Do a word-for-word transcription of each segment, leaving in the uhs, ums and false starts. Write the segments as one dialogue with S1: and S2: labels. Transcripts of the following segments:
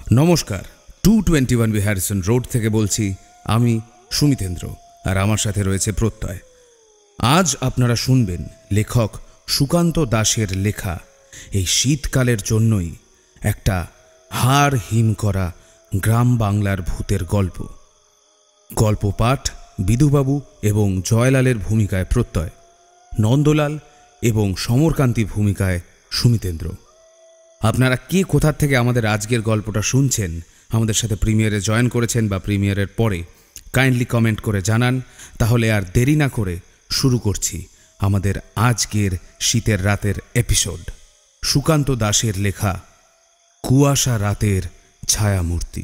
S1: নমস্কার, two twenty one B Harrison road থেকে বলছি আমি সুমিতেন্দ্র, আর আমার সাথে রয়েছে প্রত্যয়। আজ আপনারা শুনবেন লেখক সুকান্ত দাসের লেখা এই শীতকালের জন্যই একটা হাড় হিম করা গ্রাম বাংলার ভূতের গল্প। গল্প পাঠ বিধুবাবু এবং জয়লালের ভূমিকায় প্রত্যয়, নন্দলাল এবং সমরকান্তি ভূমিকায় সুমিতেন্দ্র। আপনারা কে কোথা থেকে আমাদের আজকের গল্পটা শুনছেন, আমাদের সাথে প্রিমিয়ারে জয়েন করেছেন বা প্রিমিয়ারের পরে, কাইন্ডলি কমেন্ট করে জানান। তাহলে আর দেরি না করে শুরু করছি আমাদের আজকের শীতের রাতের এপিসোড। সুকান্ত দাসের লেখা কুয়াশা রাতের ছায়ামূর্তি।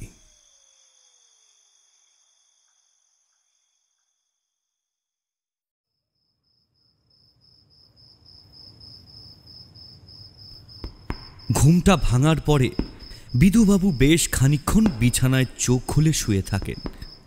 S2: ঘুমটা ভাঙার পরে বিধুবাবু বেশ খানিকক্ষণ বিছানায় চোখ খুলে শুয়ে থাকেন।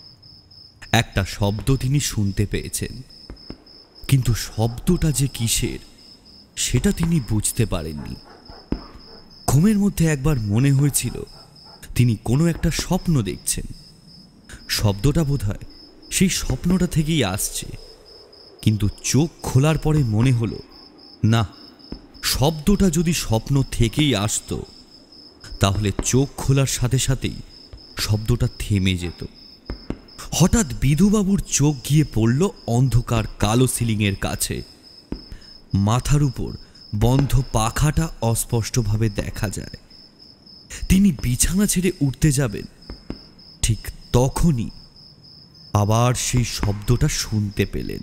S2: একটা শব্দ তিনি শুনতে পেয়েছেন, কিন্তু শব্দটা যে কিসের সেটা তিনি বুঝতে পারেননি। ঘুমের মধ্যে একবার মনে হয়েছিল তিনি কোনো একটা স্বপ্ন দেখছেন। শব্দটা বোধহয় সেই স্বপ্নটা থেকেই আসছে, কিন্তু চোখ খোলার পরে মনে হলো না, শব্দটা যদি স্বপ্ন থেকেই আসতো তাহলে চোখ খোলার সাথে সাথেই শব্দটা থেমে যেত। হঠাৎ বিধুবাবুর চোখ গিয়ে পড়ল অন্ধকার কালো সিলিংয়ের কাছে। মাথার উপর বন্ধ পাখাটা অস্পষ্টভাবে দেখা যায়। তিনি বিছানা ছেড়ে উঠতে যাবেন, ঠিক তখনই আবার সেই শব্দটা শুনতে পেলেন।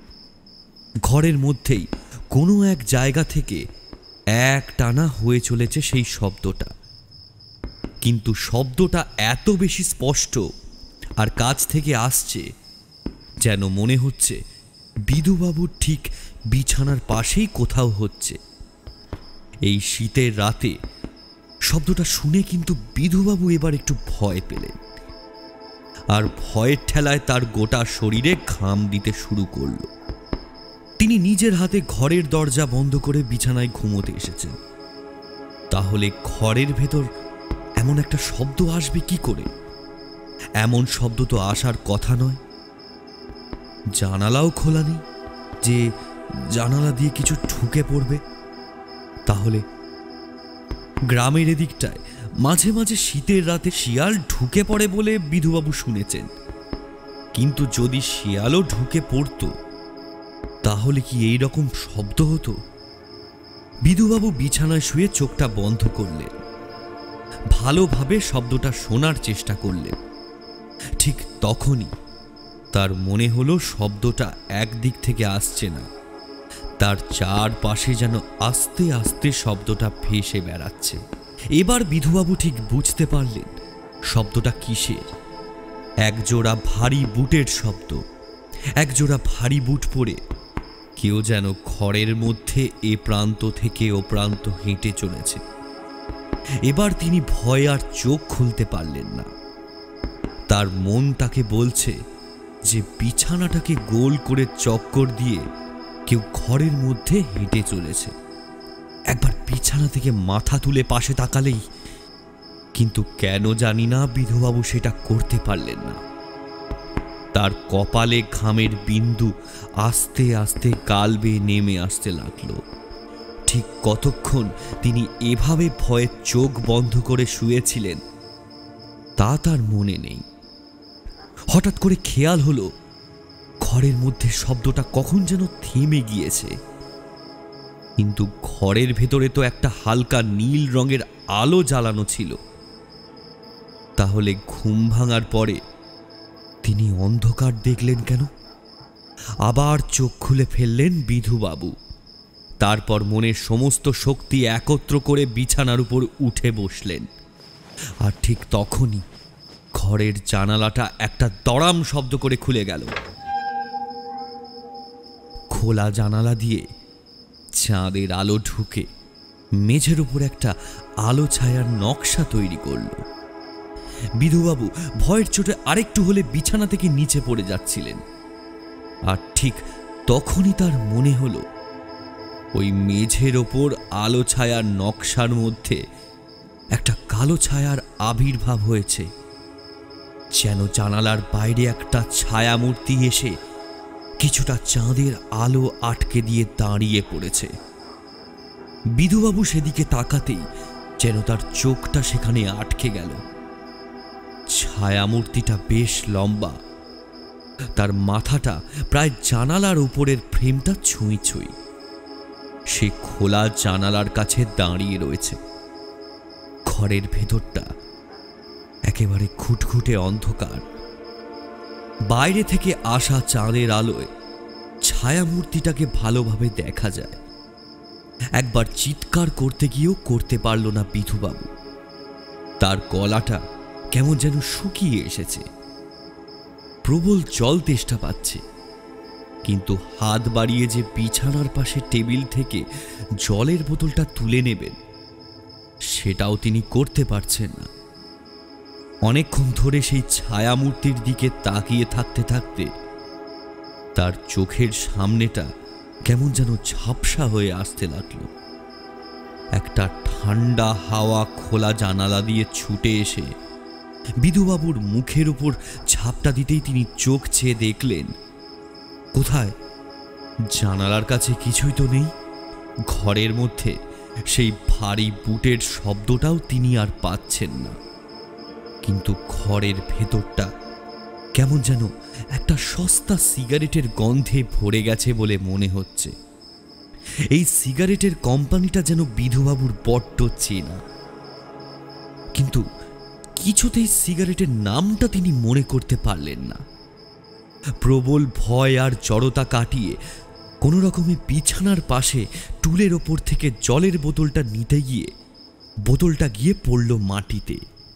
S2: ঘরের মধ্যেই কোনো এক জায়গা থেকে এক টানা হয়ে চলেছে সেই শব্দটা, কিন্তু শব্দটা এত বেশি স্পষ্ট আর কাছ থেকে আসছে যেন মনে হচ্ছে বিধুবাবুর ঠিক বিছানার পাশেই কোথাও হচ্ছে। এই শীতের রাতে শব্দটা শুনে কিন্তু বিধুবাবু এবার একটু ভয় পেলেন, আর ভয়ের ঠেলায় তার গোটা শরীরে ঘাম দিতে শুরু করল। তিনি নিজের হাতে ঘরের দরজা বন্ধ করে বিছানায় ঘুমোতে এসেছেন। তাহলে ঘরের ভেতর এমন একটা শব্দ আসবে কি করে? এমন শব্দ তো আসার কথা নয়। জানালাও খোলা নেই যে জানালা দিয়ে কিছু ঢুকে পড়বে। তাহলে গ্রামের এদিকটায় মাঝে মাঝে শীতের রাতে শিয়াল ঢুকে পড়ে বলে বিধুবাবু শুনেছেন, কিন্তু যদি শিয়ালও ঢুকে পড়তো তাহলে কি এই রকম শব্দ হতো? বিধুবাবু বিছানায় শুয়ে চোখটা বন্ধ করলেন, ভালোভাবে শব্দটা শোনার চেষ্টা করলেন। ঠিক তখনই তার মনে হলো শব্দটা একদিক থেকে আসছে না, তার চারপাশে যেন আস্তে আস্তে শব্দটা ভেসে বেড়াচ্ছে। এবার বিধুবাবু ঠিক বুঝতে পারলেন শব্দটা কিসের। একজোড়া ভারী বুটের শব্দ। একজোড়া ভারী বুট পরে কেউ যেন ঘরের মধ্যে এ প্রান্ত থেকে ও প্রান্ত হেঁটে চলেছে। এবার তিনি ভয় আর চোখ খুলতে পারলেন না। তার মন তাকে বলছে যে বিছানাটাকে গোল করে চক্কর দিয়ে কেউ ঘরের মধ্যে হেঁটে চলেছে। একবার বিছানা থেকে মাথা তুলে পাশে তাকালেই, কিন্তু কেন জানি না বিধুবাবু সেটা করতে পারলেন না। তার কপালে ঘামের বিন্দু আস্তে আস্তে গাল বেয়ে নেমে আসতে লাগলো। ঠিক কতক্ষণ তিনি এভাবে ভয়ে চোখ বন্ধ করে শুয়েছিলেন তা তার মনে নেই। হঠাৎ করে খেয়াল হলো ঘরের মধ্যে শব্দটা কখন যেন থেমে গিয়েছে, কিন্তু ঘরের ভেতরে তো একটা হালকা নীল রঙের আলো জ্বালানো ছিল। তাহলে ঘুম ভাঙার পরে তিনি অন্ধকার দেখলেন কেন? আবার চোখ খুলে ফেললেন বিধুবাবু। তারপর মনের সমস্ত শক্তি একত্র করে বিছানার উপর উঠে বসলেন। আর ঠিক তখনই ঘরের জানালাটা একটা দড়াম শব্দ করে খুলে গেল। খোলা জানালা দিয়ে চাঁদের আলো ঢুকে মেঝের উপর একটা আলো ছায়ার নকশা তৈরি করল। বিধুবাবু ভয়ের চোটে আরেকটু হলে বিছানা থেকে নিচে পড়ে যাচ্ছিলেন। আর ঠিক তখনই তার মনে হলো ওই মেঝের ওপর আলো ছায়ার নকশার মধ্যে একটা কালো ছায়ার আবির্ভাব হয়েছে, যেন জানালার বাইরে একটা ছায়ামূর্তি এসে কিছুটা চাঁদের আলো আটকে দিয়ে দাঁড়িয়ে পড়েছে। বিধুবাবু সেদিকে তাকাতেই যেন তার চোখটা সেখানে আটকে গেল। ছায়ামূর্তিটা বেশ লম্বা, তার মাথাটা প্রায় জানালার উপরের ফ্রেমটা ছুঁই ছুঁই। সে খোলা জানালার কাছে দাঁড়িয়ে রয়েছে। ঘরের ভেতরটা একেবারে খুটখুটে অন্ধকার। বাইরে থেকে আসা চাঁদের আলোয় ছায়ামূর্তিটাকে ভালোভাবে দেখা যায়। একবার চিৎকার করতে গিয়েও করতে পারল না বিধুবাবু। তার গলাটা কেমন যেন শুকিয়ে এসেছে, প্রবল জল তেষ্টা পাচ্ছে, কিন্তু হাত বাড়িয়ে যে বিছানার পাশে টেবিল থেকে জলের বোতলটা তুলে নেবেন সেটাও তিনি করতে পারছেন না। অনেকক্ষণ ধরে সেই ছায়ামূর্তির দিকে তাকিয়ে থাকতে থাকতে তার চোখের সামনেটা কেমন যেন ঝাপসা হয়ে আসতে লাগলো। একটা ঠান্ডা হাওয়া খোলা জানালা দিয়ে ছুটে এসে বিধুবাবুর মুখের উপর ঝাপটা দিতেই তিনি চোখ চেয়ে দেখলেন, কোথায়? জানালার কাছে কিছুই তো নেই। ঘরের মধ্যে সেই ভারী বুটের শব্দটাও তিনি আর পাচ্ছেন না। কিন্তু ঘরের ভেতরটা কেমন যেন একটা সস্তা সিগারেটের গন্ধে ভরে গেছে বলে মনে হচ্ছে। এই সিগারেটের কোম্পানিটা যেন বিধুবাবুর বড্ড চেনা, কিন্তু কিছুতেই সিগারেটের নামটা তিনি মনে করতে পারলেন না। প্রবল ভয় আর জড়তা কাটিয়ে কোনো রকমে বিছানার পাশে টুলের ওপর থেকে জলের বোতলটা নিতে গিয়ে বোতলটা গিয়ে পড়ল মাটিতে।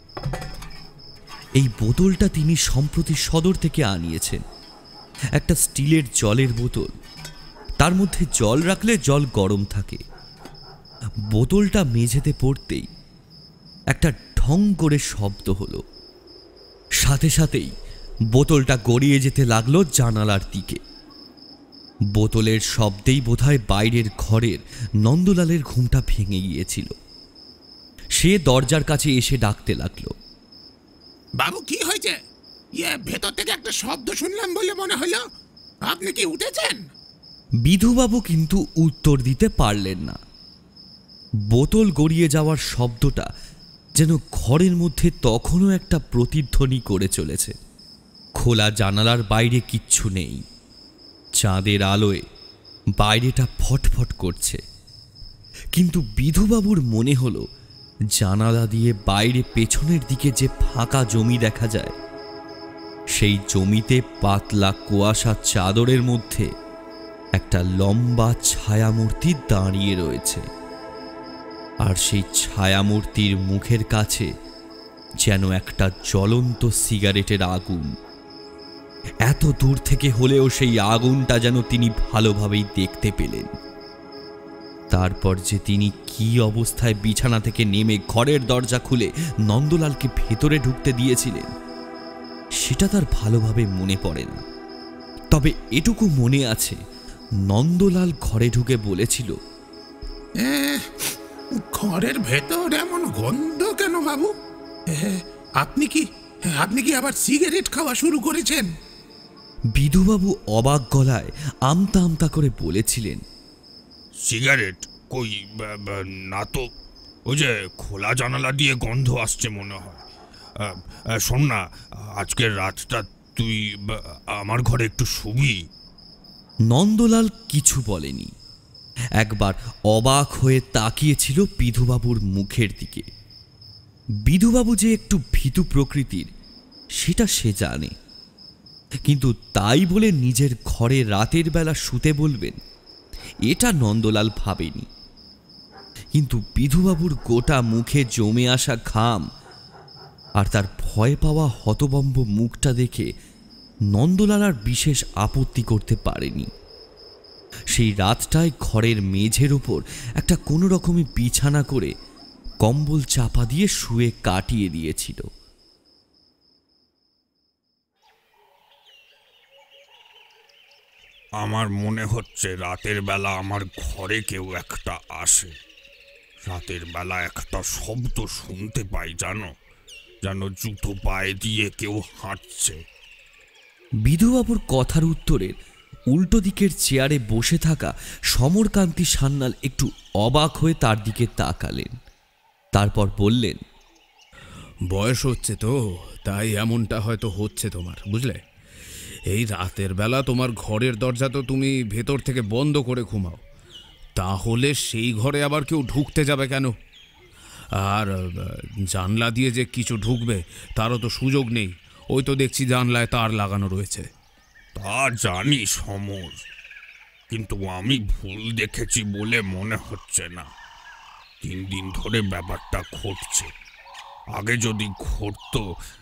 S2: এই বোতলটা তিনি সম্প্রতি সদর থেকে আনিয়েছেন, একটা স্টিলের জলের বোতল। তার মধ্যে জল রাখলে জল গরম থাকে। বোতলটা মেঝেতে পড়তেই একটা ঢং করে শব্দ হলো। সাথে সাথেই বোতলটা গড়িয়ে যেতে লাগলো জানালার দিকে। বোতলের শব্দেই বোধহয় বাইরের ঘরের নন্দলালের ঘুমটা ভেঙে গিয়েছিল। সে দরজার কাছে এসে ডাকতে লাগলো,
S3: বাবু কি হয়েছে? ইয়ে ভেতর থেকে একটা শব্দ শুনলাম বলে মনে হলো, আপনি কি উঠেছেন?
S2: বিধুবাবু কিন্তু উত্তর দিতে পারলেন না। বোতল গড়িয়ে যাওয়ার শব্দটা যেন ঘরের মধ্যে তখনও একটা প্রতিধ্বনি করে চলেছে। খোলা জানালার বাইরে কিচ্ছু নেই। চাঁদের আলোয় বাইরেটা ফটফট করছে, কিন্তু বিধুবাবুর মনে হলো জানালা দিয়ে বাইরে পেছনের দিকে যে ফাঁকা জমি দেখা যায়, সেই জমিতে পাতলা কুয়াশা চাদরের মধ্যে একটা লম্বা ছায়ামূর্তি দাঁড়িয়ে রয়েছে। আর সেই ছায়ামূর্তির মুখের কাছে যেন একটা জ্বলন্ত সিগারেটের আগুন। এত দূর থেকে হলেও সেই আগুনটা যেন তিনি ভালোভাবেই দেখতে পেলেন। তারপর যে তিনি কি অবস্থায় বিছানা থেকে নেমে ঘরের দরজা খুলে নন্দলালকে ভেতরে ঢুকতে দিয়েছিলেন সেটা তার ভালোভাবে মনে পড়ে না। তবে এটুকু মনে আছে, নন্দলাল ঘরে ঢুকে বলেছিল,
S3: ঘরের ভেতর এমন গন্ধ কেন বাবু? আপনি কি আপনি কি আবার সিগারেট খাওয়া শুরু করেছেন?
S2: বিধুবাবু অবাক গলায় আমতা আমতা করে বলেছিলেন,
S4: সিগারেট কই? না তো, ওই যে খোলা জানালা দিয়ে গন্ধ আসছে মনে হয়। শোন না, আজকের রাতটা তুই আমার ঘরে একটু শুবি।
S2: নন্দলাল কিছু বলেনি। একবার অবাক হয়ে তাকিয়েছিল বিধুবাবুর মুখের দিকে। বিধুবাবু যে একটু ভীতু প্রকৃতির সেটা সে জানে, কিন্তু তাই বলে নিজের ঘরে রাতের বেলা শুতে বলবেন এটা নন্দলাল ভাবেনি। কিন্তু বিধুবাবুর গোটা মুখে জমে আসা ঘাম আর তার ভয় পাওয়া হতবম্ব মুখটা দেখে নন্দলাল আর বিশেষ আপত্তি করতে পারেনি। সেই রাতটায় ঘরের মেঝের উপর একটা কোনো রকমে বিছানা করে কম্বল চাপা দিয়ে শুয়ে কাটিয়ে দিয়েছিল।
S4: আমার মনে হচ্ছে রাতের বেলা আমার ঘরে কেউ একটা আসে। রাতের বেলা একটা শব্দ শুনতে পাই জানো, যেন জুতো পায়ে দিয়ে কেউ হাঁটছে।
S2: বিধুবাবুর কথার উত্তরে উল্টো দিকের চেয়ারে বসে থাকা সমরকান্তি সান্যাল একটু অবাক হয়ে তার দিকে তাকালেন। তারপর বললেন,
S1: বয়স হচ্ছে তো, তাই এমনটা হয়তো হচ্ছে তোমার, বুঝলে? এই রাতের বেলা তোমার ঘরের দরজা তো তুমি ভেতর থেকে বন্ধ করে ঘুমাও, তাহলে সেই ঘরে আবার কেউ ঢুকতে যাবে কেন? আর জানলা দিয়ে যে কিছু ঢুকবে তারও তো সুযোগ নেই। ওই তো দেখছি জানলায় তার লাগানো রয়েছে।
S4: তা জানি সমর, কিন্তু আমি ভুল দেখেছি বলে মনে হচ্ছে না। তিন দিন ধরে ব্যাপারটা ঘটছে। আগে যদি ঘটতো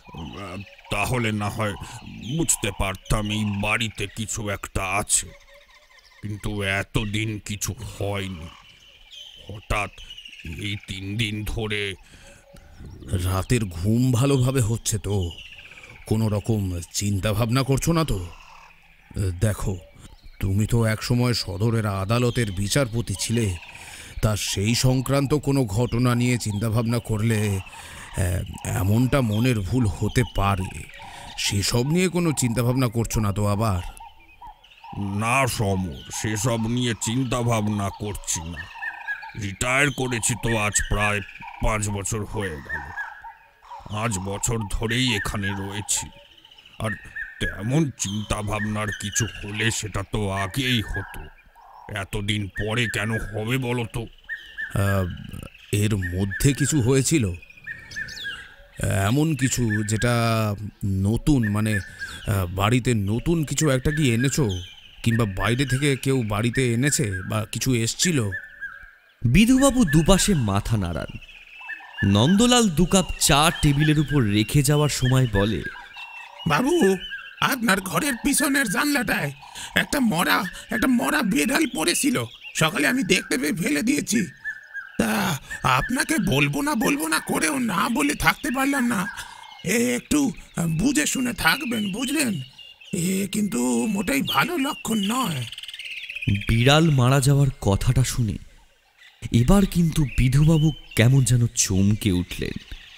S4: তাহলে না হয় বুঝতে পারতাম এই বাড়িতে কিছু একটা আছে, কিন্তু এতদিন কিছু হয়নি। হঠাৎ এই তিন দিন ধরে।
S1: রাতের ঘুম ভালোভাবে হচ্ছে তো? কোনো রকম চিন্তা ভাবনা করছো না তো? দেখো, তুমি তো একসময় সদরের আদালতের বিচারপতি ছিলে, তা সেই সংক্রান্ত কোনো ঘটনা নিয়ে চিন্তাভাবনা করলে এমনটা মনের ভুল হতে পারে। সেসব নিয়ে কোনো চিন্তাভাবনা করছো না তো আবার?
S4: না সমর, সেসব নিয়ে চিন্তা ভাবনা করছি না। রিটায়ার করেছি তো আজ প্রায় পাঁচ বছর হয়ে গেল। পাঁচ বছর ধরেই এখানে রয়েছি, আর তেমন চিন্তা ভাবনার কিছু হলে সেটা তো আগেই হতো। এতদিন পরে কেন হবে বলো তো?
S1: এর মধ্যে কিছু হয়েছিল এমন কিছু যেটা নতুন, মানে বাড়িতে নতুন কিছু একটা কি এনেছো, কিংবা বাইরে থেকে কেউ বাড়িতে এনেছে বা কিছু এসছিল?
S2: বিধুবাবু দুপাশে মাথা নাড়ান। নন্দলাল দু কাপ চা টেবিলের উপর রেখে যাওয়ার সময় বলে,
S3: বাবু, আপনার ঘরের পিছনের জানলাটায় একটা মরা একটা মরা বেড়াল পড়েছিল। সকালে আমি দেখতে পেয়ে ফেলে দিয়েছি। তা আপনাকে বলবো না বলবো না করেও না বলে থাকতে পারলাম না। এ একটু বুঝে শুনে থাকবেন, বুঝলেন? এ কিন্তু মোটেই ভালো লক্ষণ নয়।
S2: বিড়াল মারা যাওয়ার কথাটা শুনে এবার কিন্তু বিধুবাবু কেমন যেন চমকে উঠলেন।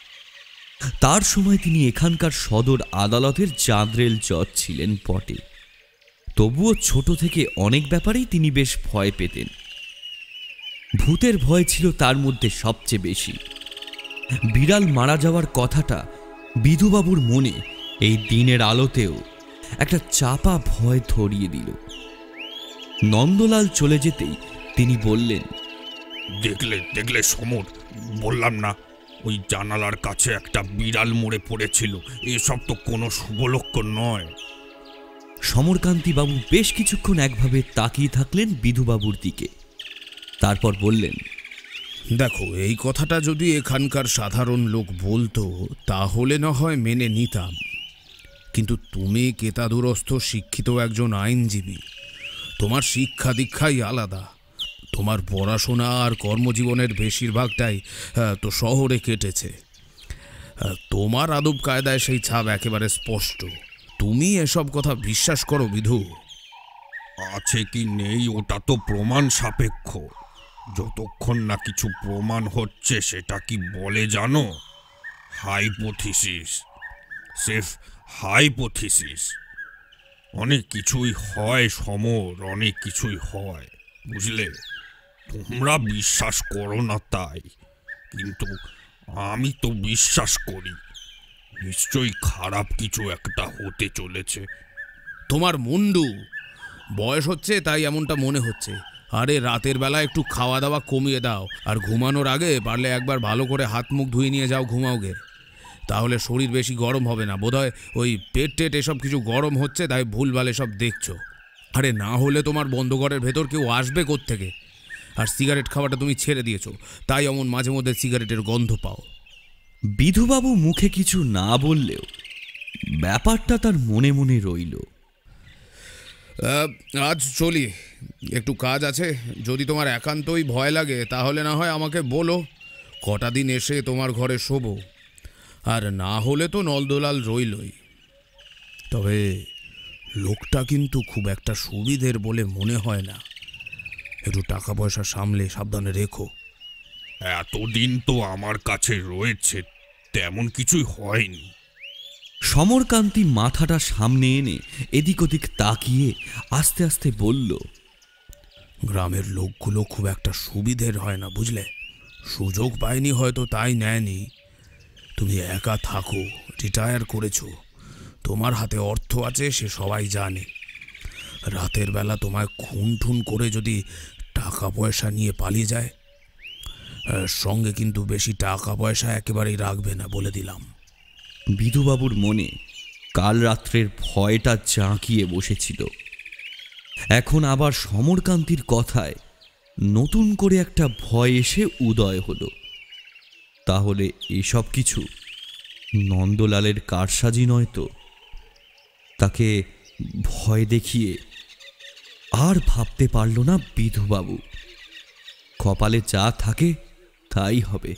S2: তার সময় তিনি এখানকার সদর আদালতের জাঁদরেল জজ ছিলেন বটে, তবুও ছোট থেকে অনেক ব্যাপারেই তিনি বেশ ভয় পেতেন। ভূতের ভয় ছিল তার মধ্যে সবচেয়ে বেশি। বিড়াল মারা যাওয়ার কথাটা বিধুবাবুর মনে এই দিনের আলোতেও একটা চাপা ভয় ধরিয়ে দিল। নন্দলাল চলে যেতেই তিনি বললেন,
S4: দেখলে দেখলে সমর, বললাম না ওই জানালার কাছে একটা বিড়াল মরে পড়েছিল। এসব তো কোনো শুভ লক্ষণ নয়।
S2: সমরকান্তিবাবু বেশ কিছুক্ষণ একভাবে তাকিয়ে থাকলেন বিধুবাবুর দিকে, তারপর বললেন,
S1: দেখো, এই কথাটা যদি এখানকার সাধারণ লোক বলতো তাহলে না হয় মেনে নিতাম, কিন্তু তুমি কেতাদুরস্থ শিক্ষিত একজন আইনজীবী। তোমার শিক্ষা দীক্ষাই আলাদা। তোমার পড়াশোনা আর কর্মজীবনের বেশিরভাগটাই তো শহরে কেটেছে। তোমার আদব কায়দায় সেই ছাপ একেবারে স্পষ্ট। তুমি এসব কথা বিশ্বাস করো বিধু?
S4: আছে কি নেই ওটা তো প্রমাণ সাপেক্ষ। যতক্ষণ না কিছু প্রমাণ হচ্ছে সেটা কি বলে জানো? Hypothesis, safe hypothesis. অনেক কিছুই হয় সমর, অনেক কিছুই হয়, বুঝলে? তোমরা বিশ্বাস করো না তাই, কিন্তু আমি তো বিশ্বাস করি। নিশ্চয়ই খারাপ কিছু একটা হতে চলেছে।
S1: তোমার মুন্ডু, বয়স হচ্ছে তাই এমনটা মনে হচ্ছে। আরে রাতের বেলা একটু খাওয়া দাওয়া কমিয়ে দাও, আর ঘুমানোর আগে পারলে একবার ভালো করে হাত মুখ ধুয়ে নিয়ে যাও ঘুমাওগে, তাহলে শরীর বেশি গরম হবে না। বোধহয় ওই পেট টেট এসব কিছু গরম হচ্ছে, তাই ভুলভাল এসব দেখছো। আরে না হলে তোমার বন্ধ ঘরের ভেতর কেউ আসবে কোত্থেকে? আর সিগারেট খাওয়াটা তুমি ছেড়ে দিয়েছো, তাই এমন মাঝে মধ্যে সিগারেটের গন্ধ পাও।
S2: বিধুবাবু মুখে কিছু না বললেও ব্যাপারটা তার মনে মনে রইল।
S1: আজ চলি, একটু কাজ আছে। যদি তোমার একান্তই ভয় লাগে তাহলে না হয় আমাকে বলো, কটা দিন এসে তোমার ঘরে শোবো। আর না হলে তো নলদোলাল রইলই। তবে লোকটা কিন্তু খুব একটা সুবিধের বলে মনে হয় না। একটু টাকা পয়সা সামলে সাবধানে রেখো।
S4: এতদিন তো আমার কাছে রয়েছে, তেমন কিছুই হয়নি।
S2: সমরকান্তি মাথাটা সামনে এনে এদিক ওদিক তাকিয়ে আস্তে আস্তে বলল,
S1: গ্রামের লোকগুলো খুব একটা সুবিধের হয় না, বুঝলে? সুযোগ পায়নি হয়তো, তাই নেয়নি। তুমি একা থাকো, রিটায়ার করেছো, তোমার হাতে অর্থ আছে, সে সবাই জানে। রাতের বেলা তোমায় খুন ঠুন করে যদি টাকা পয়সা নিয়ে পালিয়ে যায়, সঙ্গে কিন্তু বেশি টাকা পয়সা একেবারেই রাখবে না, বলে দিলাম।
S2: বিধুবাবুর মনে কাল রাত্রের ভয়টা জাঁকিয়ে বসেছিল। এখন আবার সমরকান্তির কথায় নতুন করে একটা ভয় এসে উদয় হলো। তাহলে এসব কিছু নন্দলালের কারসাজি নয় তো? তাকে ভয় দেখিয়ে আর ভাবতে পারল না বিধুবাবু। কপালে যা থাকে তাই হবে।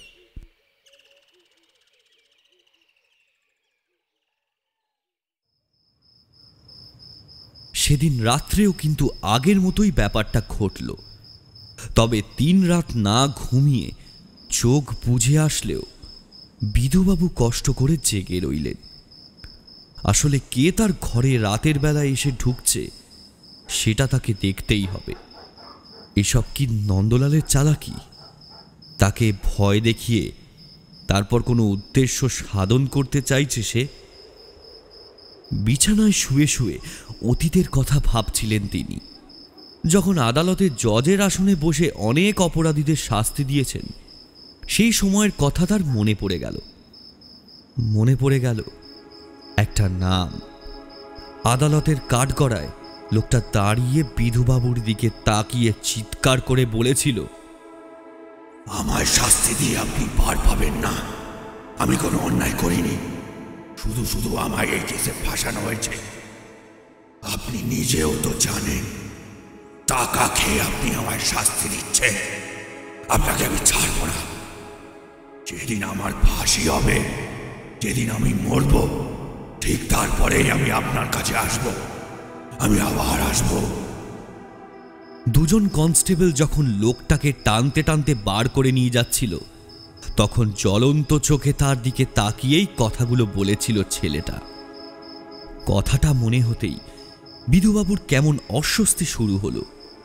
S2: সেদিন রাত্রেও কিন্তু আগের মতোই ব্যাপারটা ঘটল। তবে তিন রাত না ঘুমিয়ে চোখ বুজে আসলেও বিধুবাবু কষ্ট করে জেগে রইলেন। আসলে কে তার ঘরে রাতের বেলায় এসে ঢুকছে সেটা তাকে দেখতেই হবে। এসব কি নন্দলালের চালাকি? তাকে ভয় দেখিয়ে তারপর কোনো উদ্দেশ্য সাধন করতে চাইছে সে? বিছানায় শুয়ে শুয়ে অতীতের কথা ভাবছিলেন তিনি। যখন আদালতের জজের আসনে বসে অনেক অপরাধীদের শাস্তি দিয়েছেন, সেই সময়ের কথা তার মনে পড়ে গেল। মনে পড়ে গেল একটা নাম। আদালতের কাঠগড়ায় লোকটা দাঁড়িয়ে বিধুবাবুর দিকে তাকিয়ে চিৎকার করে বলেছিল,
S5: আমায় শাস্তি দিয়ে আপনি পার পাবেন না। আমি কোনো অন্যায় করিনি, শুধু শুধু আমায় এই কেসে ফাঁসানো হয়েছে। আপনি নিজেও তো জানেন টাকা খেয়ে আপনি আমায় শাস্তি দিচ্ছেন। আপনাকে আমি ছাড়ব না। যেদিন আমার ফাঁসি হবে, যেদিন আমি মরব, ঠিক তারপরেই আমি আপনার কাছে আসব। আমি আবার আসব।
S2: দুজন কনস্টেবল যখন লোকটাকে টানতে টানতে বার করে নিয়ে যাচ্ছিল, তখন জ্বলন্ত চোখে তার দিকে তাকিয়েই কথাগুলো বলেছিল ছেলেটা। কথাটা মনে হতেই বিধুবাবুর কেমন অস্বস্তি শুরু হলো।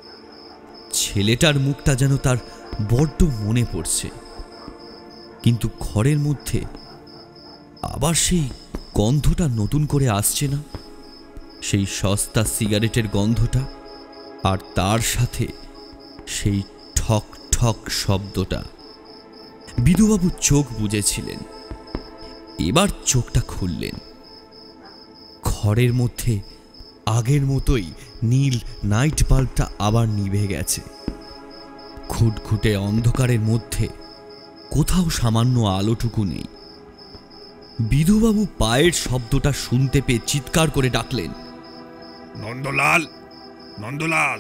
S2: ছেলেটার মুখটা যেন তার বড্ড মনে পড়ছে। কিন্তু ঘরের মধ্যে আবার সেই গন্ধটা নতুন করে আসছে না? সেই সস্তা সিগারেটের গন্ধটা, আর তার সাথে সেই ঠক ঠক শব্দটা। বিধুবাবু চোখ বুজেছিলেন, এবার চোখটা খুললেন। ঘরের মধ্যে আগের মতোই নীল নাইট বাল্বটা আবার নিভে গেছে। ঘুটঘুটে অন্ধকারের মধ্যে কোথাও সামান্য আলোটুকু নেই। বিধুবাবু পায়ের শব্দটা শুনতে পেয়ে চিৎকার করে ডাকলেন,
S4: নন্দলাল, নন্দলাল।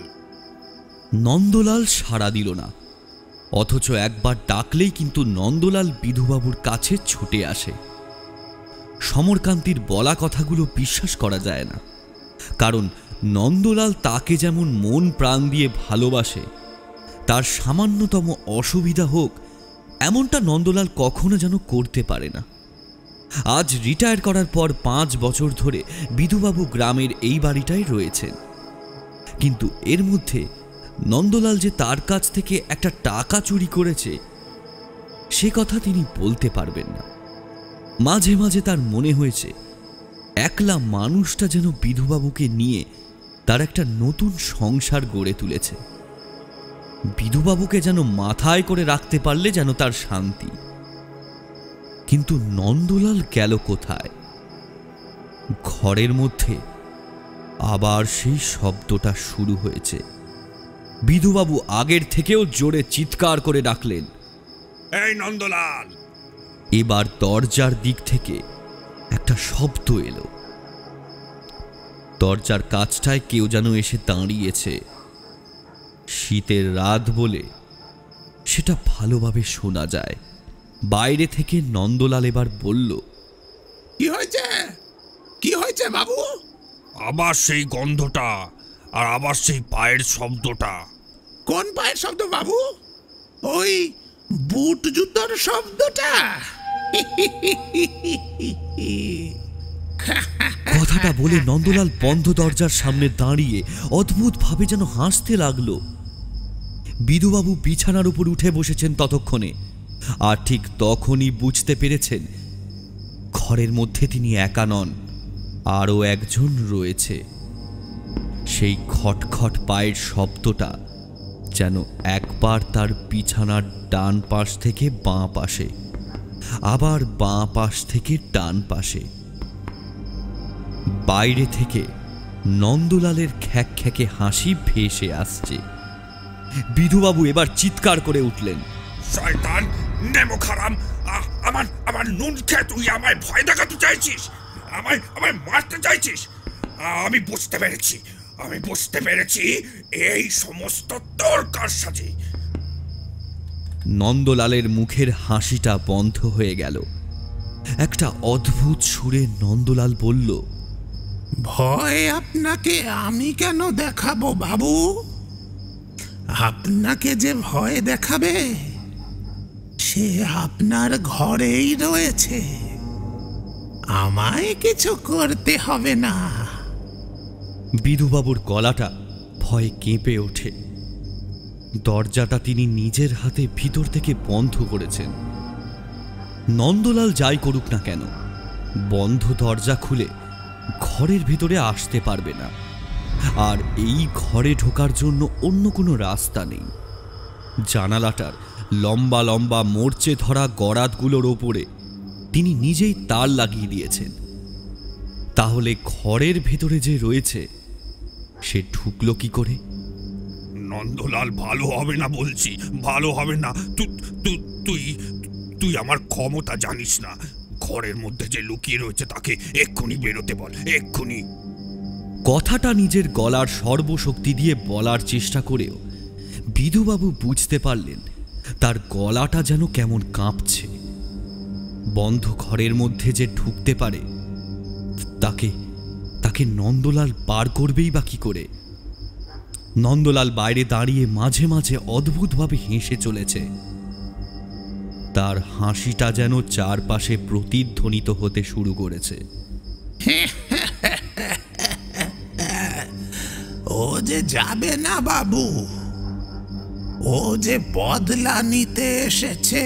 S2: নন্দলাল সাড়া দিল না, অথচ একবার ডাকলেই কিন্তু নন্দলাল বিধুবাবুর কাছে ছুটে আসে। সমরকান্তির বলা কথাগুলো বিশ্বাস করা যায় না, কারণ নন্দলাল তাকে যেমন মন প্রাণ দিয়ে ভালোবাসে, তার সামান্যতম অসুবিধা হোক এমনটা নন্দলাল কখনো যেন করতে পারে না। আজ রিটায়ার করার পর পাঁচ বছর ধরে বিধুবাবু গ্রামের এই বাড়িটাই রয়েছেন, কিন্তু এর মধ্যে নন্দলাল যে তার কাছ থেকে একটা টাকা চুরি করেছে সে কথা তিনি বলতে পারবেন না। মাঝে মাঝে তার মনে হয়েছে একলা মানুষটা যেন বিধুবাবুকে নিয়ে তার একটা নতুন সংসার গড়ে তুলেছে। বিধুবাবুকে যেন মাথায় করে রাখতে পারলে যেন তার শান্তি। কিন্তু নন্দলাল গেল কোথায়? ঘরের মধ্যে আবার সেই শব্দটা শুরু হয়েছে। বিধুবাবু আগের থেকেও জোরে চিৎকার করে ডাকলেন,
S4: এই নন্দলাল।
S2: এবার দরজার দিক থেকে একটা শব্দ এলো। দরজার কাছটায় কেউ যেন এসে দাঁড়িয়েছে। শীতের রাত বলে সেটা ভালোভাবে শোনা যায়। বাইরে থেকে নন্দলাল এবার বলল,
S3: কি হয়েছে? কি হয়েছে বাবু?
S4: আবার সেই গন্ধটা, আর আবার সেই পায়ের শব্দটা।
S3: কোন পায়ের শব্দ বাবু? ওই বুট জুতোর শব্দটা?
S2: কথাটা বলে নন্দলাল বন্ধ দরজার সামনে দাঁড়িয়ে অদ্ভুতভাবে যেন হাসতে লাগলো। বিধুবাবু বিছানার উপর উঠে বসেছেন ততক্ষণে, আর ঠিক তখনই বুঝতে পেরেছেন ঘরের মধ্যে তিনি একা নন, আরও একজন রয়েছে। সেই খটখট পায়ের শব্দটা যেন একবার তার বিছানার ডান পাশ থেকে বাঁ পাশে, আবার বাঁ পাশ থেকে ডান পাশে। বাইরে থেকে নন্দলালের খ্যাক খ্যাকে হাসি ভেসে আসছে। বিধুবাবু এবার চিৎকার করে উঠলেন,
S5: শয়তান নেমো খারাম, আ- আমার আমার নুন খেয়ে তুই আমায় ভয় দেখাতে চাইছিস, আমায় আমায় মারতে চাইছিস। আমি বুঝতে পেরেছি, আমি বুঝতে পেরেছি এই সমস্ত তোর কারসাজি।
S2: নন্দলালের মুখের হাসিটা বন্ধ হয়ে গেল। একটা অদ্ভুত সুরে নন্দলাল বলল,
S3: ভয় আপনাকে আমি কেন দেখাবো বাবু? আপনাকে যে ভয় দেখাবে সে আপনার ঘরেই রয়েছে, আমায় কিছু করতে হবে না।
S2: বিধুবাবুর গলাটা ভয়ে কেঁপে ওঠে। দরজাটা তিনি নিজের হাতে ভিতর থেকে বন্ধ করেছেন। নন্দলাল যাই করুক না কেন, বন্ধ দরজা খুলে ঘরের ভিতরে আসতে পারবে না, আর এই ঘরে ঢোকার জন্য অন্য কোনো রাস্তা নেই। জানালাটার লম্বা লম্বা মোর্চে ধরা গরাদগুলোর ওপরে তিনি নিজেই তার লাগিয়ে দিয়েছেন। তাহলে ঘরের ভেতরে যে রয়েছে সে ঢুকলো কি করে?
S5: নন্দলাল, ভালো হবে না বলছি, ভালো হবে না। তুই তুই তুই তুই আমার ক্ষমতা জানিস না। ঘরের মধ্যে যে লুকিয়ে রয়েছে তাকে এক্ষুনি বেরোতে বল, এক্ষুনি।
S2: কথাটা নিজের গলার সর্বশক্তি দিয়ে বলার চেষ্টা করেও বিধুবাবু বুঝতে পারলেন তার গলাটা যেন কেমন কাঁপছে। বন্ধ ঘরের মধ্যে যে ঢুকতে পারে তাকে তাকে নন্দলাল বার করবেই বা কি করে? নন্দলাল বাইরে দাঁড়িয়ে মাঝে মাঝে অদ্ভুতভাবে হেসে চলেছে। তার হাসিটা যেন চারপাশে প্রতিধ্বনিত হতে শুরু করেছে।
S3: ও যে যাবে না বাবু, ও যে বদলা নিতে এসেছে।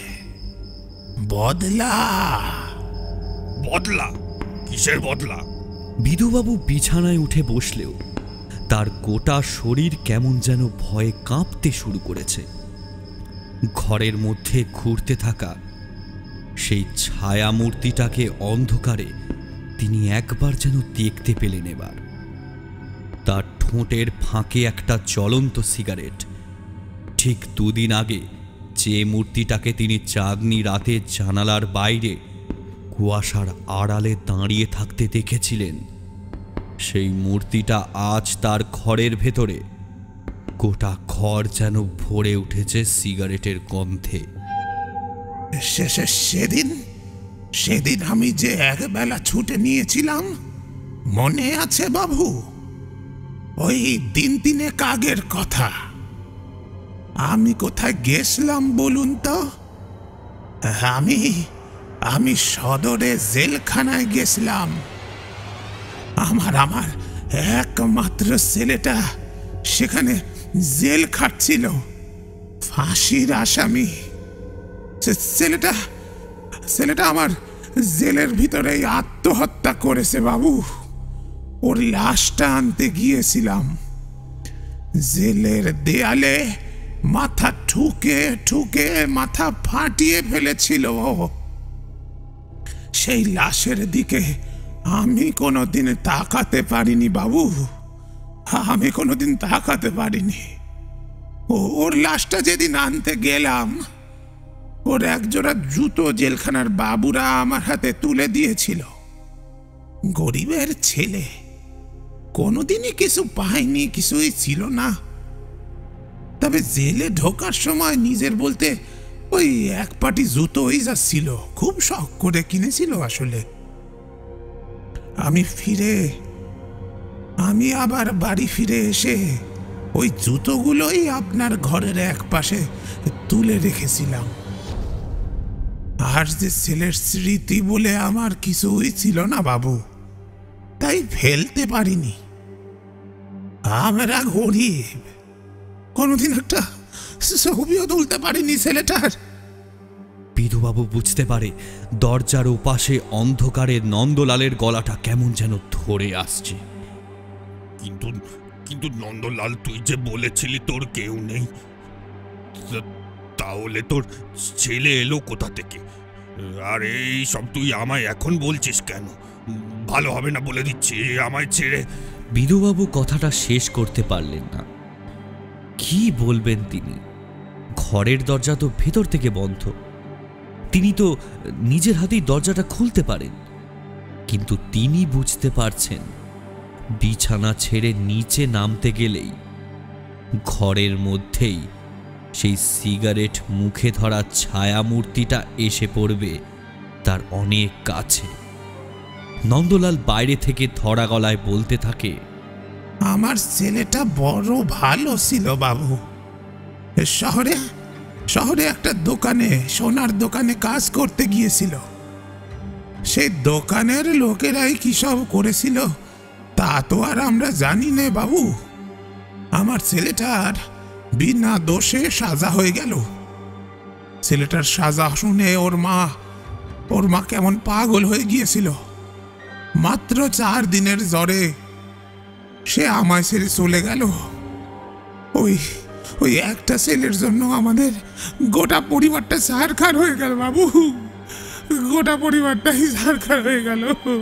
S3: বদলা?
S5: বদলা? কিসের বদলা?
S2: বিধুবাবু বিছানায় উঠে বসলেও তার গোটা শরীর কেমন যেন ভয়ে কাঁপতে শুরু করেছে। ঘরের মধ্যে ঘুরতে থাকা সেই ছায়া মূর্তিটাকে অন্ধকারে তিনি একবার যেন দেখতে পেলেন। এবার তার ঠোঁটের ফাঁকে একটা জ্বলন্ত সিগারেট। ঠিক দুদিন আগে যে মূর্তিটাকে তিনি চাঁদনি রাতে জানালার বাইরে কুয়াশার আড়ালে দাঁড়িয়ে থাকতে দেখেছিলেন, সেই মূর্তিটা আজ তার ঘরের ভেতরে। গোটা ঘর যেন ভরে উঠেছে সিগারেটের গন্ধে।
S3: শেষে সেদিন সেদিন আমি যে একবেলা ছুটে নিয়েছিলাম, মনে আছে বাবু? ওই দিন তিনেক আগের কথা। আমি কোথায় গেছিলাম বলুন তো? আমি আমি সদরে জেলখানায় গেছিলাম। আমার আমার একমাত্র ছেলেটা সেখানে জেল খাটছিল, ফাঁসির আসামি। ছেলেটা ছেলেটা আমার জেলের ভিতরে আত্মহত্যা করেছে বাবু। ওর লাশটা আনতে গিয়েছিলাম। জেলের দেয়ালে মাথা ঠুকে ঠুকে মাথা ফাটিয়ে ফেলেছিল। সেই লাশের দিকে আমি কোনোদিন তাকাতে পারিনি বাবু, আমি কোনোদিন তাকাতে পারিনি। ওর লাশটা যেদিন আনতে গেলাম, ওর একজোড়া জুতো জেলখানার বাবুরা আমার হাতে তুলে দিয়েছিল। গরিবের ছেলে, কোনোদিনই কিছু পায়নি, কিছুই ছিল না। তবে জেলে ঢোকার সময় নিজের বলতে ওই এক পাটি জুতোই যা ছিল, খুব শখ করে কিনেছিল আসলে। আমি ফিরে আমি আবার বাড়ি ফিরে এসে ওই জুতোগুলোই আপনার ঘরের এক পাশে তুলে রেখেছিলাম। আর যে ছেলের স্মৃতি বলে আমার কিছুই ছিল না বাবু, তাই ফেলতে পারিনি। আমরা গরিব, কোনোদিন একটা ছবিও তুলতে পারিনি ছেলেটার।
S2: বিধুবাবু বুঝতে পারে দরজার ওপাশে অন্ধকারে নন্দলালের গলাটা কেমন যেন ধরে আসছে।
S4: কিন্তু কিন্তু নন্দলাল, তুই যে বলেছিলি তোর কেউ নেই, তাহলে তোর ছেলে এলো কোথা থেকে? আর এই সব তুই আমায় এখন বলছিস কেন? ভালো হবে না বলে দিচ্ছি, আমায় ছেড়ে।
S2: বিধুবাবু কথাটা শেষ করতে পারলেন না। কি বলবেন তিনি? ঘরের দরজা তো ভেতর থেকে বন্ধ। তিনি তো নিজের হাতেই দরজাটা খুলতে পারেন, কিন্তু তিনি বুঝতে পারছেন বিছানা ছেড়ে নিচে নামতে গেলেই ঘরের মধ্যেই সেই সিগারেট মুখে ধরা ছায়ামূর্তিটা এসে পড়বে তার অনেক কাছে। নন্দলাল বাইরে থেকে ধরা গলায় বলতে থাকে,
S3: আমার ছেলেটা বড় ভালো ছিল বাবু। শহরে শহরে একটা দোকানে, সোনার দোকানে কাজ করতে গিয়েছিল। সেই দোকানের লোকেরাই কি সব করেছিল তা তো আর আমরা জানি না বাবু। আমার ছেলেটার বিনা দোষে সাজা হয়ে গেল। ছেলেটার সাজা শুনে ওর মা ওর মা কেমন পাগল হয়ে গিয়েছিল। মাত্র চার দিনের জ্বরে সে আমায় ছেড়ে চলে গেল। ওই ওই একটা ছেলের জন্য আমাদের গোটা পরিবারটা ছারখার হয়ে গেল বাবু। গোটা পরিবারটাই ছারখার হয়ে গেল।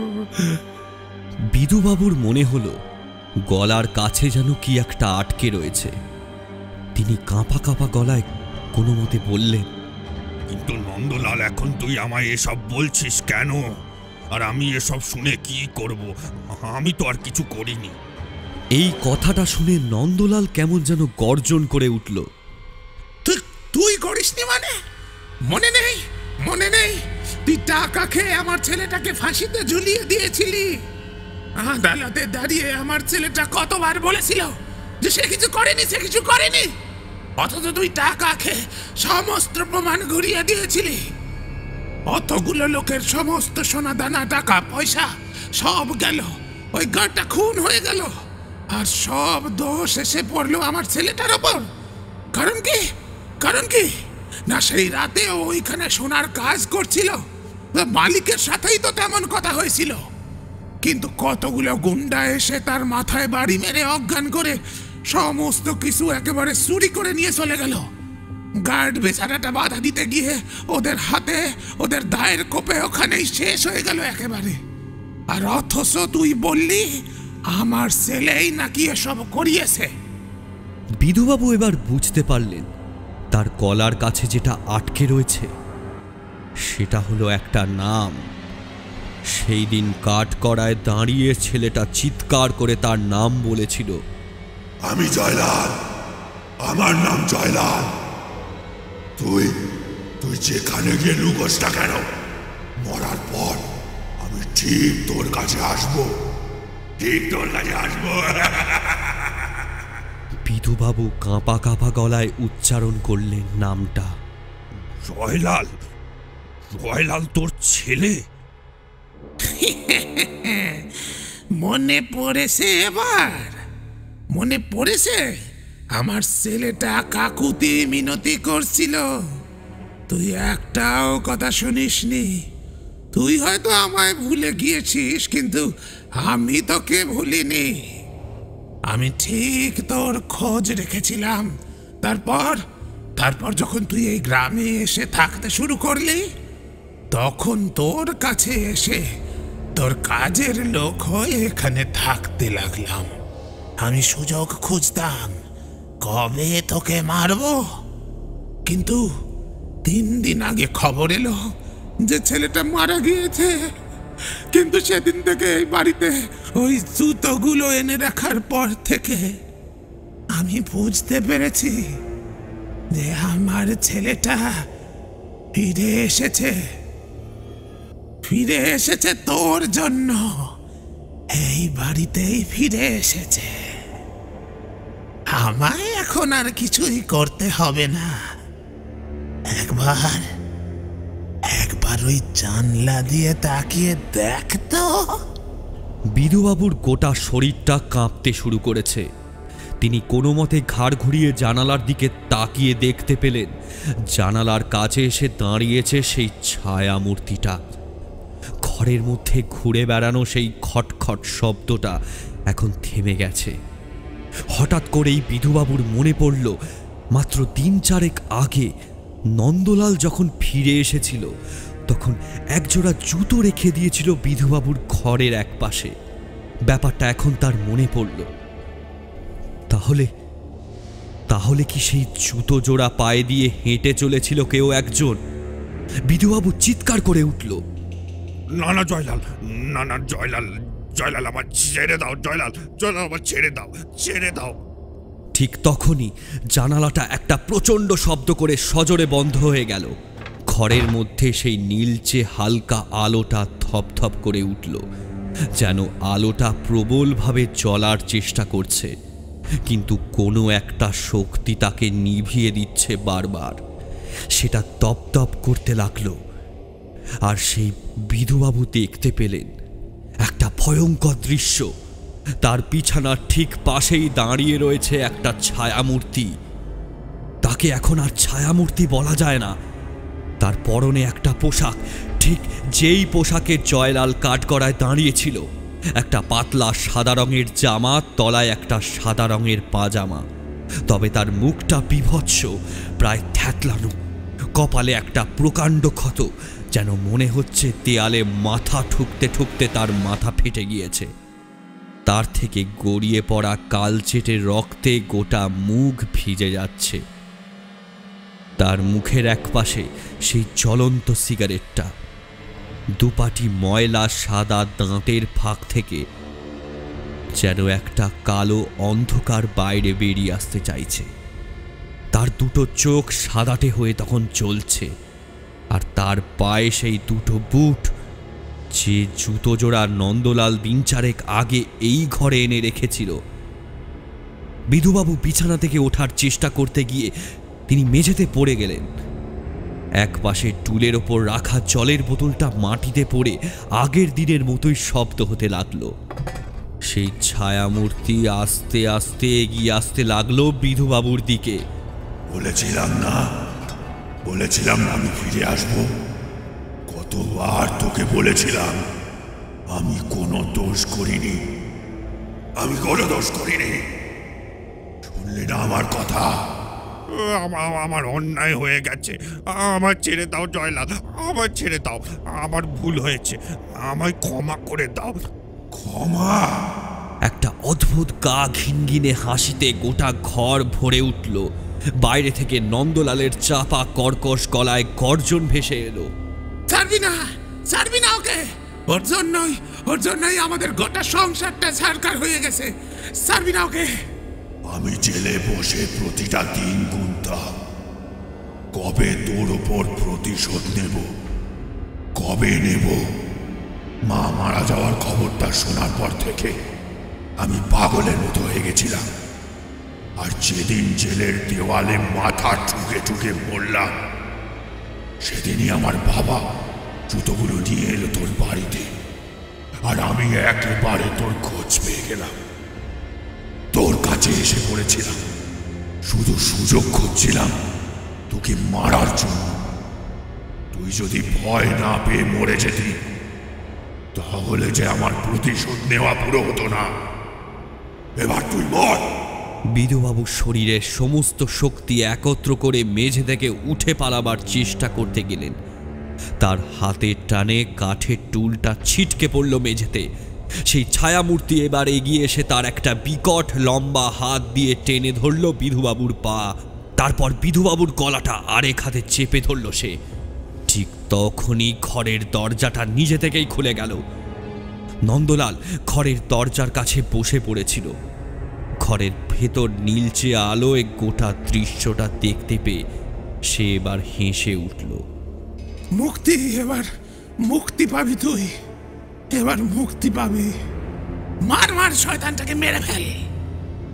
S2: বিধুবাবুর মনে হলো গলার কাছে যেন কি একটা আটকে রয়েছে। তিনি কাঁপা কাঁপা গলায় কোনো মতে বললেন,
S4: কিন্তু নন্দলাল, এখন তুই আমায় এসব বলছিস কেন? আর আমি এসব শুনে কি করব? আমি তো আর কিছু করিনি।
S2: এই কথাটা শুনে নন্দলাল কেমন যেন গর্জন করে উঠল।
S3: তুই তুই করিসনি মানে? মনে নেই? মনে নেই তুই টাকা খেয়ে আমার ছেলেটাকে ফাঁসিতে ঝুলিয়ে দিয়েছিলি? আদালতে দাঁড়িয়ে আমার ছেলেটা কতবার বলেছিল যে সে কিছু করেনি, সে কিছু করেনি, অথচ তুই টাকা খেয়ে সমস্ত প্রমাণ ঘুরিয়ে দিয়েছিলি। অতগুলো লোকের সমস্ত সোনা দানা, টাকা পয়সা সব গেল, ওই গাঁটটা খুন হয়ে গেল, আর সব দোষ এসে পড়লো আমার ছেলেটার ওপর। কারণ কি? কারণ কি না সেই রাতে ওইখানে সোনার কাজ করছিল, মালিকের সাথেই তো তেমন কথা হয়েছিল। কিন্তু কতগুলো গুন্ডা এসে তার মাথায় বাড়ি মেরে অজ্ঞান করে সমস্ত কিছু একেবারে চুরি করে নিয়ে চলে গেল। গার্ড বেচারাটা বাধা দিতে গিয়ে ওদের হাতে, ওদের দায়ের কোপে ওখানেই শেষ হয়ে গেল একেবারে। আর অথচ তুই বললি আমার ছেলেই নাকি এসব করিয়েছে।
S2: বিধুবাবু এবার বুঝতে পারলেন তার গলার কাছে যেটা আটকে রয়েছে সেটা হলো একটা নাম। সেই দিন কাঠগড়ায় দাঁড়িয়ে ছেলেটা চিৎকার করে তার নাম বলেছিল,
S5: আমি জয়লাল, আমার নাম জয়লাল। তুই তুই যেখানে গিয়ে লুকোস না কেন, মরার পর আমি ঠিক তোর কাছে আসবো, ঠিক তোর কাছে আসবো।
S2: বিধুবাবু কাঁপা কাঁপা গলায় উচ্চারণ করলেন নামটা।
S4: জয়লাল? জয়লাল তোর ছেলে?
S3: মনে পড়েছে এবার? মনে পড়েছে? আমার ছেলেটা কাকুতি মিনতি করছিল, তুই একটাও কথা শুনিসনি। তুই হয়তো আমায় ভুলে গিয়েছিস, কিন্তু আমি তোকে ভুলিনি। আমি ঠিক তোর খোঁজ রেখেছিলাম। তারপর তারপর যখন তুই এই গ্রামে এসে থাকতে শুরু করলি, তখন তোর কাছে এসে তোর কাজের লোক হয়ে এখানে থাকতে লাগলাম। আমি সুযোগ খুঁজতাম কবে তোকে মারবো, কিন্তু তিন দিন আগে খবর এলো যে ছেলেটা মারা গিয়েছে। কিন্তু সেদিন থেকে এই বাড়িতে ওই জুতোগুলো এনে রাখার পর থেকে আমি বুঝতে পেরেছি যে আমার ছেলেটা ফিরে এসেছে, ফিরে এসেছে তোর জন্য। এই বাড়িতেই ফিরে এসেছে। আমায় এখন আর কিছুই করতে হবে না। একবার একবার ওই জানলা দিয়ে তাকিয়ে দেখ তো।
S2: বিধুবাবুর গোটা শরীরটা কাঁপতে শুরু করেছে। তিনি কোনো মতে ঘাড় ঘুরিয়ে জানালার দিকে তাকিয়ে দেখতে পেলেন জানালার কাছে এসে দাঁড়িয়েছে সেই ছায়া মূর্তিটা। ঘরের মধ্যে ঘুরে বেড়ানো সেই খটখট শব্দটা এখন থেমে গেছে। হঠাৎ করেই বিধুবাবুর মনে পড়ল মাত্র দিন চারেক আগে নন্দলাল যখন ফিরে এসেছিল তখন একজোড়া জুতো রেখে দিয়েছিল বিধুবাবুর ঘরের এক পাশে। ব্যাপারটা এখন তার মনে পড়ল। তাহলে তাহলে কি সেই জুতো জোড়া পায়ে দিয়ে হেঁটে চলেছিল কেউ একজন? বিধুবাবু চিৎকার করে উঠল,
S4: না না জয়লাল, না না জয়লাল, জয়লাল আমার ছেড়ে দাও, জয়লাল, জয়লাল আমার ছেড়ে দাও, ছেড়ে দাও।
S2: ঠিক তখনই জানালাটা একটা প্রচণ্ড শব্দ করে সজোরে বন্ধ হয়ে গেল। ঘরের মধ্যে সেই নীলচে হালকা আলোটা থপথপ করে উঠল, যেন আলোটা প্রবলভাবে জ্বলার চেষ্টা করছে, কিন্তু কোনো একটা শক্তি তাকে নিভিয়ে দিচ্ছে বারবার। সেটা তপতপ করতে লাগলো। আর সেই বিধুবাবু দেখতে পেলেন একটা ভয়ঙ্কর দৃশ্য। তার বিছানার ঠিক পাশেই দাঁড়িয়ে রয়েছে একটা ছায়ামূর্তি। তাকে এখন আর ছায়ামূর্তি বলা যায় না। তার পরনে একটা পোশাক, ঠিক যেই পোশাকে জয়লাল কাঠগড়ায় দাঁড়িয়েছিল। একটা পাতলা সাদা রঙের জামা, তলায় একটা সাদা রঙের পাজামা। তবে তার মুখটা বিভৎস, প্রায় থ্যাতলানো। কপালে একটা প্রকাণ্ড ক্ষত, যেন মনে হচ্ছে দেয়ালে মাথা ঠুকতে ঠুকতে তার মাথা ফেটে গিয়েছে। তার থেকে গড়িয়ে পড়া কালচেটে রক্তে গোটা মুখ ভিজে যাচ্ছে। তার মুখের একপাশে সেই জ্বলন্ত সিগারেটটা। দুপাটি ময়লা সাদা দাঁতের ফাঁক থেকে যেন একটা কালো অন্ধকার বাইরে বেরিয়ে আসতে চাইছে। তার দুটো চোখ সাদাটে হয়ে তখন জ্বলছে। আর তার পায়ে সেই দুটো বুট, যে জুতো জোড়া নন্দলাল দিন চারেক আগে এই ঘরে এনে রেখেছিল। বিধুবাবু বিছানা থেকে ওঠার চেষ্টা করতে গিয়ে তিনি মেঝেতে পড়ে গেলেন। এক পাশে টুলের ওপর রাখা জলের বোতলটা মাটিতে পড়ে আগের দিনের মতোই শব্দ হতে লাগলো। সেই ছায়ামূর্তি আস্তে আস্তে এগিয়ে আসতে লাগলো বিধুবাবুর দিকে।
S5: বলেছিলাম না বলেছিলাম না আমি ফিরে আসবো। কতবার তোকে বলেছিলাম আমি কোনো দোষ করিনি, আমি কোনো দোষ করিনি। শুনলি না আমার কথা?
S4: আমার অন্যায় হয়ে গেছে, আমার ছেড়ে দাও জয়লাল, আমার ছেড়ে দাও। আমার ভুল হয়েছে, আমায় ক্ষমা করে দাও।
S5: ক্ষমা?
S2: একটা অদ্ভুত গা ঘিনঘিনে হাসিতে গোটা ঘর ভরে উঠল। বাইরে থেকে নন্দলালের চাপা কর্কশ গলায় গর্জন ভেসে এলো,
S3: ছাড়বি না, ছাড়বি না ওকে। ওর জন্যই ওর জন্যই আমাদের গোটা সংসারটা ছারকার হয়ে গেছে। ছাড়বি না ওকে।
S5: আমি জেলে বসে প্রতিটা দিন গুনতাম কবে তোর ওপর প্রতিশোধ নেব, কবে নেব। মা মারা যাওয়ার খবরটা শোনার পর থেকে আমি পাগলের মতো হয়ে গেছিলাম। আর যেদিন জেলের দেওয়ালে মাথা ঠুকে ঠুকে মরলাম, সেদিনই আমার বাবা জুতোগুলো নিয়ে এলো তোর বাড়িতে। আর আমি একেবারে তোর খোঁজ পেয়ে গেলাম। তোর কাছে এসে পড়েছিলাম, শুধু সুযোগ খুঁজছিলাম তোকে মারার জন্য। তুই যদি ভয় না পেয়ে মরে যেতি, তাহলে যে আমার প্রতিশোধ নেওয়া পুরো হতো না। এবার তুই মর।
S2: বিধুবাবুর শরীরের সমস্ত শক্তি একত্র করে মেঝে থেকে উঠে পালাবার চেষ্টা করতে গেলেন। তার হাতের টানে কাঠের টুলটা ছিটকে পড়ল মেঝেতে। সেই ছায়ামূর্তি এবার এগিয়ে এসে তার একটা বিকট লম্বা হাত দিয়ে টেনে ধরল বিধুবাবুর পা। তারপর বিধুবাবুর গলাটা আরেক হাতে চেপে ধরল সে। ঠিক তখনই ঘরের দরজাটা নিজে থেকেই খুলে গেল। নন্দলাল ঘরের দরজার কাছে বসে পড়েছিল। ঘরের ভেতর নীলচে আলোয় গোটা দৃশ্যটা দেখতে পেয়ে সে এবার হেসে উঠল।
S3: মুক্তি, এবার মুক্তি পাবি তুই, এবার মুক্তি পাবি। মার মার শয়তানটাকে মেরে ফেল।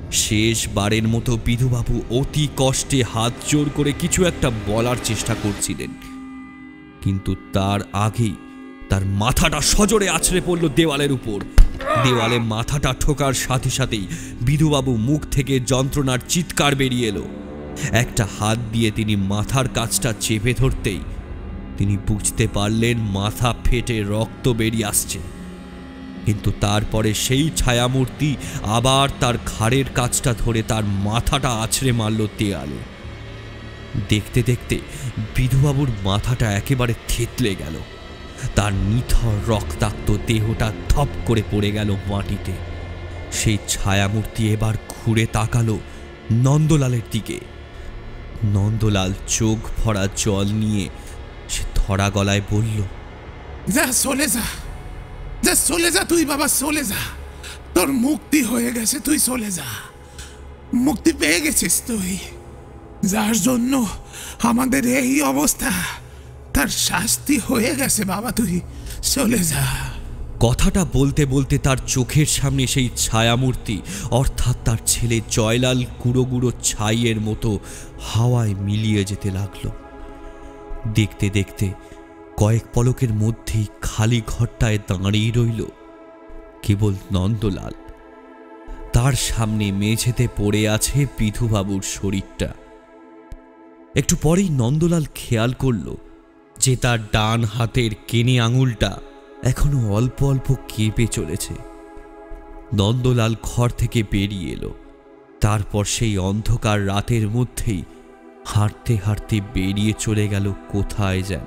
S2: শেষবারের মতো বিধুবাবু অতি কষ্টে হাত জোর করে কিছু একটা বলার চেষ্টা করছিলেন, কিন্তু তার আগেই তার মাথাটা সজোরে আছড়ে পড়ল দেওয়ালের উপর। দেওয়ালে মাথাটা ঠোকার সাথে সাথেই বিধুবাবু মুখ থেকে যন্ত্রণার চিৎকার বেরিয়ে এলো। একটা হাত দিয়ে তিনি মাথার কাছটা চেপে ধরতেই তিনি বুঝতে পারলেন মাথা ফেটে রক্ত বেরিয়ে আসছে। কিন্তু তারপরে সেই ছায়ামূর্তি আবার তার ঘাড়ের কাছটা ধরে তার মাথাটা আছড়ে মারল দেয়ালে। দেখতে দেখতে বিধুবাবুর মাথাটা একেবারে থেতলে গেল। তার নিথর রক্তাক্ত দেহটা থপ করে পড়ে গেল মাটিতে। সেই ছায়ামূর্তি এবার ঘুরে তাকালো নন্দলালের দিকে। নন্দলাল চোখ ভরা জল নিয়ে সে ধরা গলায় বলল,
S3: যা চলে যা, যা চলে যা তুই বাবা, চলে যা। তোর মুক্তি হয়ে গেছে, তুই চলে যা। মুক্তি পেয়ে গেছিস তুই। যার জন্য আমাদের এই অবস্থা, তার শাস্তি হয়ে গেছে বাবা, তুই চলে যা।
S2: কথাটা বলতে বলতে তার চোখের সামনে সেই ছায়ামূর্তি অর্থাৎ তার ছেলে জয়লাল গুঁড়ো গুঁড়ো ছাইয়ের মতো হাওয়ায় মিলিয়ে যেতে লাগলো। দেখতে দেখতে কয়েক পলকের মধ্যেই খালি ঘরটায় দাঁড়িয়ে রইল কেবল নন্দলাল। তার সামনে মেঝেতে পড়ে আছে বিধুবাবুর শরীরটা। একটু পরেই নন্দলাল খেয়াল করল যে তার ডান হাতের কেনে আঙুলটা এখনো অল্প অল্প কেঁপে চলেছে। নন্দলাল ঘর থেকে বেরিয়ে এলো। তারপর সেই অন্ধকার রাতের মধ্যেই হাঁটতে হাঁটতে বেরিয়ে চলে গেল কোথায় যেন।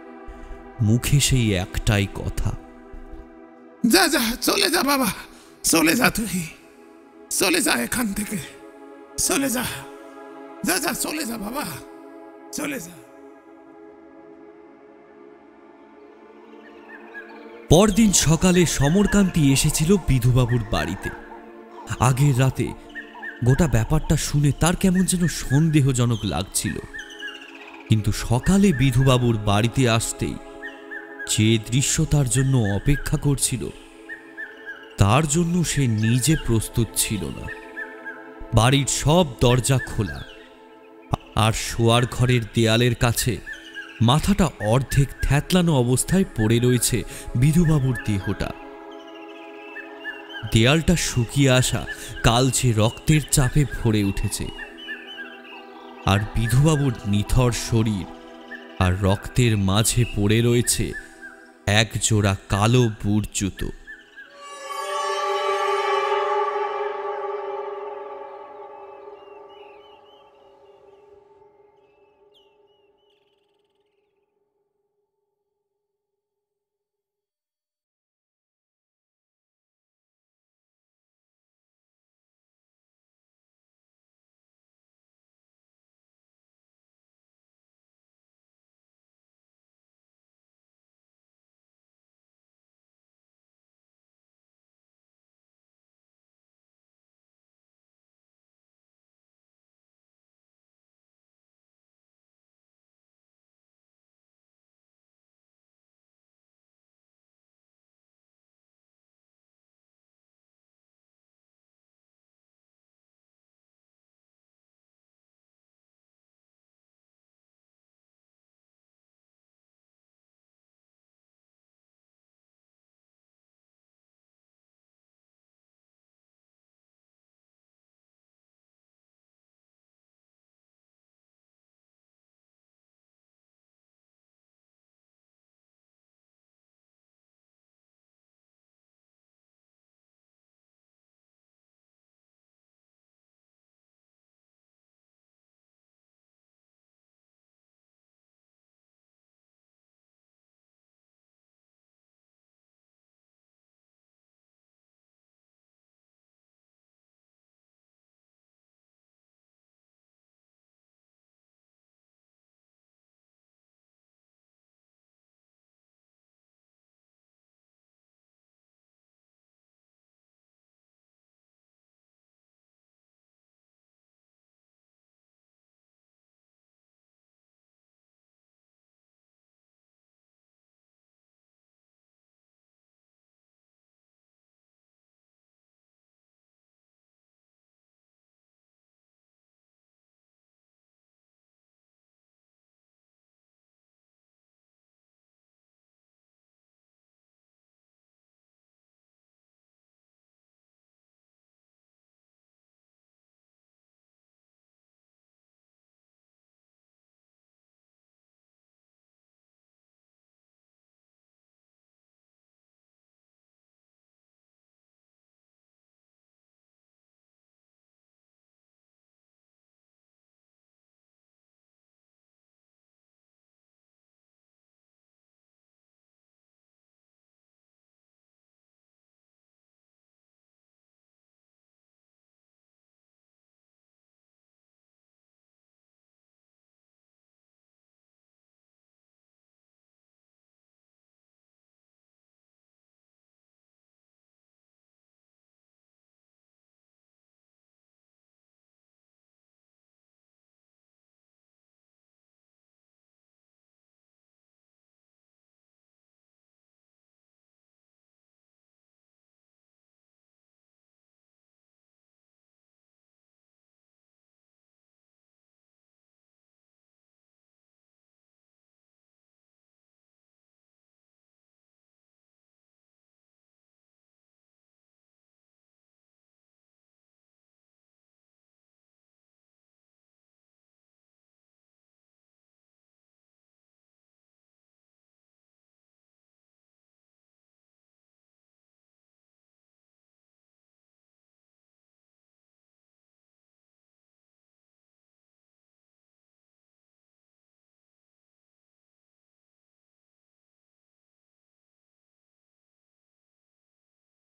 S2: মুখে সেই একটাই কথা,
S3: যা যা চলে যা বাবা, চলে যা তুই, চলে যা এখান থেকে, চলে যা, যা যা চলে যা বাবা, চলে যা।
S2: পরদিন সকালে সমরকান্তি এসেছিল বিধুবাবুর বাড়িতে। আগের রাতে গোটা ব্যাপারটা শুনে তার কেমন যেন সন্দেহজনক লাগছিল, কিন্তু সকালে বিধুবাবুর বাড়িতে আসতেই যে দৃশ্য তার জন্য অপেক্ষা করছিল তার জন্য সে নিজে প্রস্তুত ছিল না। বাড়ির সব দরজা খোলা, আর শোয়ার ঘরের দেয়ালের কাছে মাথাটা অর্ধেক থ্যাতলানো অবস্থায় পড়ে রয়েছে বিধুবাবুর দেহটা। দেয়ালটা শুকিয়ে আসা কালচে রক্তের চাপে ভরে উঠেছে, আর বিধুবাবুর নিথর শরীর আর রক্তের মাঝে পড়ে রয়েছে এক জোড়া কালো বুট জুতো।